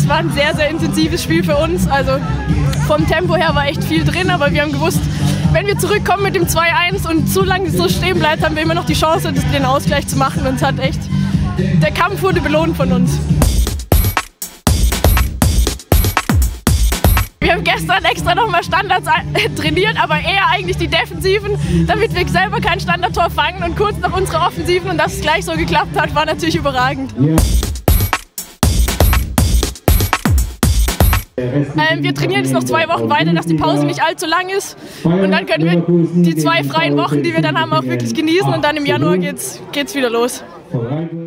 war ein sehr, sehr intensives Spiel für uns. Also vom Tempo her war echt viel drin, aber wir haben gewusst, wenn wir zurückkommen mit dem 2-1 und so lange so stehen bleibt, haben wir immer noch die Chance, den Ausgleich zu machen. Und es hat echt, der Kampf wurde belohnt von uns. Wir haben gestern extra nochmal Standards trainiert, aber eher eigentlich die Defensiven, damit wir selber kein Standardtor fangen und kurz nach unsere Offensiven. Und dass es gleich so geklappt hat, war natürlich überragend. Wir trainieren jetzt noch 2 Wochen weiter, dass die Pause nicht allzu lang ist. Und dann können wir die 2 freien Wochen, die wir dann haben, auch wirklich genießen. Und dann im Januar geht's wieder los.